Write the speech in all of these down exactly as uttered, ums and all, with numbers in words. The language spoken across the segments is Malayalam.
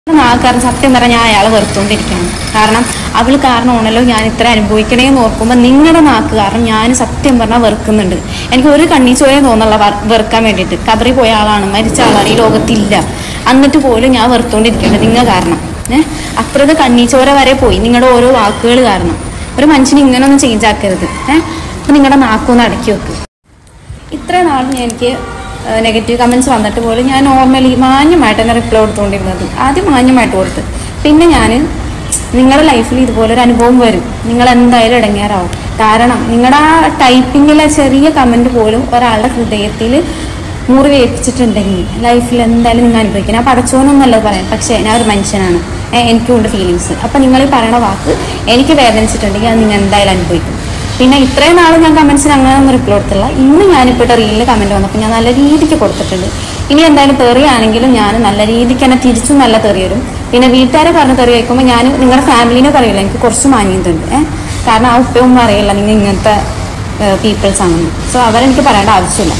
കാരണം സത്യം പറഞ്ഞാൽ ഞാൻ അയാളെ വെറുത്തുകൊണ്ടിരിക്കുകയാണ്. കാരണം അവൾ കാരണമാണല്ലോ ഞാൻ ഇത്ര അനുഭവിക്കണേന്ന് ഓർക്കുമ്പോൾ നിങ്ങളുടെ നാക്ക് കാരണം ഞാൻ സത്യം പറഞ്ഞാൽ വെറുക്കുന്നുണ്ട്. എനിക്ക് ഒരു കണ്ണീച്ചോരെ തോന്നുള്ള വെറുക്കാൻ വേണ്ടിയിട്ട്. കബറി പോയ ആളാണ്, മരിച്ച ആളാണ്, ഈ ലോകത്തില്ല. എന്നിട്ട് പോലും ഞാൻ വെറുത്തുകൊണ്ടിരിക്കുന്നുണ്ട് നിങ്ങൾ കാരണം. ഏഹ് അപ്പുറത്തെ കണ്ണീച്ചോര വരെ പോയി നിങ്ങളുടെ ഓരോ വാക്കുകൾ കാരണം. ഒരു മനുഷ്യന് ഇങ്ങനെ ഒന്നും ചേഞ്ച് ആക്കരുത്. ഏഹ് അപ്പം നിങ്ങളുടെ നാക്കൊന്ന് അടക്കി വെക്ക്. ഇത്ര നാളും എനിക്ക് നെഗറ്റീവ് കമൻറ്റ്സ് വന്നിട്ട് പോലും ഞാൻ നോർമലി മാന്യമായിട്ട് തന്നെ റിപ്ലൈ കൊടുത്തുകൊണ്ടിരുന്നത്. ആദ്യം മാന്യമായിട്ട് കൊടുത്ത്, പിന്നെ ഞാൻ നിങ്ങളുടെ ലൈഫിൽ ഇതുപോലൊരു അനുഭവം വരും, നിങ്ങൾ എന്തായാലും ഇടങ്ങേറാവും. കാരണം നിങ്ങളുടെ ആ ടൈപ്പിങ്ങിലെ ചെറിയ കമൻറ്റ് പോലും ഒരാളുടെ ഹൃദയത്തിൽ മുറിവേൽപ്പിച്ചിട്ടുണ്ടെങ്കിൽ ലൈഫിൽ എന്തായാലും നിങ്ങൾ അനുഭവിക്കണം. ഞാൻ പടച്ചോനൊന്നല്ല പറയാം, പക്ഷേ ഞാൻ ഒരു മനുഷ്യനാണ്, എനിക്കുണ്ട് ഫീലിങ്സ്. അപ്പം നിങ്ങൾ ഈ പറയണ വാക്ക് എനിക്ക് വേദനിച്ചിട്ടുണ്ടെങ്കിൽ അത് നിങ്ങൾ എന്തായാലും അനുഭവിക്കും. പിന്നെ ഇത്രയും നാൾ ഞാൻ കമൻസിന് അങ്ങനെ ഒന്നും റിപ്ലൈ കൊടുത്തില്ല. ഇന്ന് ഞാനിപ്പോൾ റീലിൽ കമൻറ്റ് വന്നപ്പോൾ ഞാൻ നല്ല രീതിക്ക് കൊടുത്തിട്ടുണ്ട്. ഇനി എന്തായാലും തെറിയാണെങ്കിലും ഞാൻ നല്ല രീതിക്ക് തന്നെ തിരിച്ചും നല്ല തെറി വരും. പിന്നെ വീട്ടുകാരെ പറഞ്ഞ് തെറി വയ്ക്കുമ്പോൾ ഞാൻ നിങ്ങളുടെ ഫാമിലീനെ പറയില്ല, എനിക്ക് കുറച്ച് മാന്യതുണ്ട്. ഏഹ് കാരണം ആ ഉപ്പയൊന്നും അറിയില്ല നിങ്ങൾ ഇങ്ങനത്തെ പീപ്പിൾസ് ആണെന്ന്. സോ അവരെനിക്ക് പറയേണ്ട ആവശ്യമില്ല.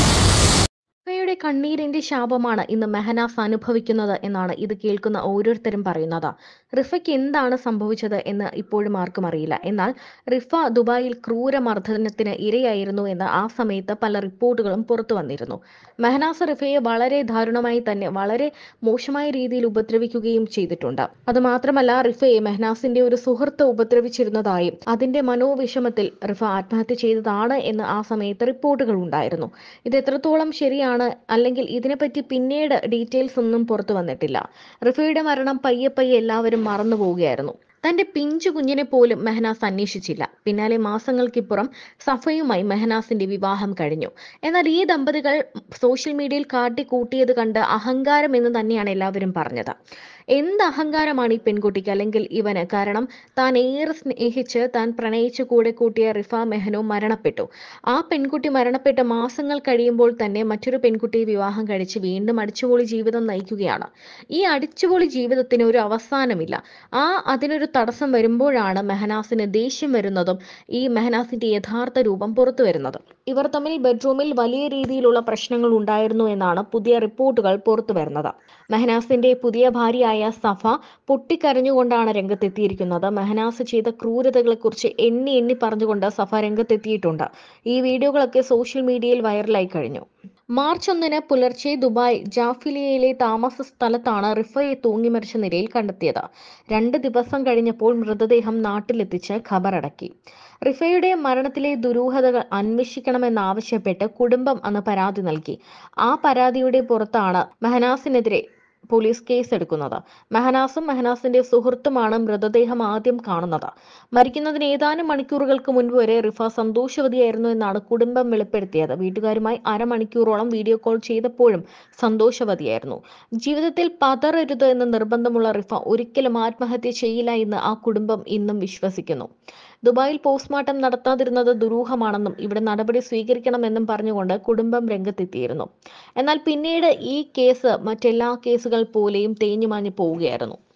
റിഫയുടെ കണ്ണീരിന്റെ ശാപമാണ് ഇന്ന് മെഹനാസ് അനുഭവിക്കുന്നത് എന്നാണ് ഇത് കേൾക്കുന്ന ഓരോരുത്തരും പറയുന്നത്. റിഫയ്ക്ക് എന്താണ് സംഭവിച്ചത് എന്ന് ഇപ്പോഴും ആർക്കും അറിയില്ല. എന്നാൽ റിഫ ദുബായിൽ ക്രൂരമർദ്ദനത്തിന് ഇരയായിരുന്നു എന്ന് ആ സമയത്ത് പല റിപ്പോർട്ടുകളും പുറത്തു വന്നിരുന്നു. മെഹനാസ് റിഫയെ വളരെ ദാരുണമായി തന്നെ വളരെ മോശമായ രീതിയിൽ ഉപദ്രവിക്കുകയും ചെയ്തിട്ടുണ്ട്. അതുമാത്രമല്ല റിഫയെ മെഹനാസിന്റെ ഒരു സുഹൃത്ത് ഉപദ്രവിച്ചിരുന്നതായും അതിന്റെ മനോവിഷമത്തിൽ റിഫ ആത്മഹത്യ ചെയ്തതാണ് എന്ന് ആ സമയത്ത് റിപ്പോർട്ടുകൾ ഉണ്ടായിരുന്നു. ഇത് എത്രത്തോളം ശരിയാണ് അല്ലെങ്കിൽ ഇതിനെപ്പറ്റി പിന്നീട് ഡീറ്റെയിൽസ് ഒന്നും പുറത്തു വന്നിട്ടില്ല. റിഫയുടെ മരണം പയ്യെ പയ്യെ എല്ലാവരും മറന്നു പോവുകയായിരുന്നു. തന്റെ പിഞ്ചു കുഞ്ഞിനെ പോലും മെഹനാസ് അന്വേഷിച്ചില്ല. പിന്നാലെ മാസങ്ങൾക്കിപ്പുറം സഫയുമായി മെഹനാസിന്റെ വിവാഹം കഴിഞ്ഞു. എന്നാൽ ഈ ദമ്പതികൾ സോഷ്യൽ മീഡിയയിൽ കാട്ടിക്കൂട്ടിയത് കണ്ട് അഹങ്കാരം എന്ന് തന്നെയാണ് എല്ലാവരും പറഞ്ഞത്. എന്ത് അഹങ്കാരമാണ് ഈ പെൺകുട്ടിക്ക് അല്ലെങ്കിൽ ഇവന്? കാരണം താൻ ഏറെ സ്നേഹിച്ച് താൻ പ്രണയിച്ച് കൂടെ കൂട്ടിയ റിഫ മെഹനോ മരണപ്പെട്ടു. ആ പെൺകുട്ടി മരണപ്പെട്ട് മാസങ്ങൾ കഴിയുമ്പോൾ തന്നെ മറ്റൊരു പെൺകുട്ടിയെ വിവാഹം കഴിച്ച് വീണ്ടും അടിച്ചുപൊളി ജീവിതം നയിക്കുകയാണ്. ഈ അടിച്ചുപൊളി ജീവിതത്തിന് ഒരു അവസാനമില്ല. ആ അതിനൊരു തടസ്സം വരുമ്പോഴാണ് മെഹനാസിന് ദേഷ്യം വരുന്നതും ഈ മെഹനാസിന്റെ യഥാർത്ഥ രൂപം പുറത്തു വരുന്നതും. ഇവർ തമ്മിൽ ബെഡ്റൂമിൽ വലിയ രീതിയിലുള്ള പ്രശ്നങ്ങൾ ഉണ്ടായിരുന്നു എന്നാണ് പുതിയ റിപ്പോർട്ടുകൾ പുറത്തു വരുന്നത്. മെഹനാസിന്റെ പുതിയ ഭാര്യയായ സഫ പൊട്ടിക്കരഞ്ഞുകൊണ്ടാണ് രംഗത്തെത്തിയിരിക്കുന്നത്. മെഹനാസ് ചെയ്ത ക്രൂരതകളെക്കുറിച്ച് എണ്ണി എണ്ണി പറഞ്ഞുകൊണ്ട് സഫ രംഗത്തെത്തിയിട്ടുണ്ട്. ഈ വീഡിയോകളൊക്കെ സോഷ്യൽ മീഡിയയിൽ വൈറലായി കഴിഞ്ഞു. മാർച്ച് ഒന്നിന് പുലർച്ചെ ദുബായ് ജാഫിലിയയിലെ താമസ സ്ഥലത്താണ് റിഫയെ തൂങ്ങിമരിച്ച നിലയിൽ കണ്ടെത്തിയത്. രണ്ട് ദിവസം കഴിഞ്ഞപ്പോൾ മൃതദേഹം നാട്ടിലെത്തിച്ച് ഖബറടക്കി. റിഫയുടെ മരണത്തിലെ ദുരൂഹതകൾ അന്വേഷിക്കണമെന്നാവശ്യപ്പെട്ട് കുടുംബം അന്ന് പരാതി നൽകി. ആ പരാതിയുടെ പുറത്താണ് മെഹനാസിനെതിരെ പോലീസ് കേസെടുക്കുന്നത്. മെഹനാസും മെഹനാസിന്റെ സുഹൃത്തുമാണ് മൃതദേഹം ആദ്യം കാണുന്നത്. മരിക്കുന്നതിന് ഏതാനും മണിക്കൂറുകൾക്ക് മുൻപ് വരെ റിഫ സന്തോഷവതിയായിരുന്നു എന്നാണ് കുടുംബം വെളിപ്പെടുത്തിയത്. വീട്ടുകാരുമായി അരമണിക്കൂറോളം വീഡിയോ കോൾ ചെയ്തപ്പോഴും സന്തോഷവതിയായിരുന്നു. ജീവിതത്തിൽ പതറരുത് എന്ന് നിർബന്ധമുള്ള റിഫ ഒരിക്കലും ആത്മഹത്യ ചെയ്യില്ല എന്ന് ആ കുടുംബം ഇന്നും വിശ്വസിക്കുന്നു. ദുബായിൽ പോസ്റ്റ്മോർട്ടം നടത്താതിരുന്നത് ദുരൂഹമാണെന്നും ഇവിടെ നടപടി സ്വീകരിക്കണമെന്നും പറഞ്ഞുകൊണ്ട് കുടുംബം രംഗത്തെത്തിയിരുന്നു. എന്നാൽ പിന്നീട് ഈ കേസ് മറ്റെല്ലാ കേസുകൾ പോലെയും തേഞ്ഞുമാഞ്ഞു പോവുകയായിരുന്നു.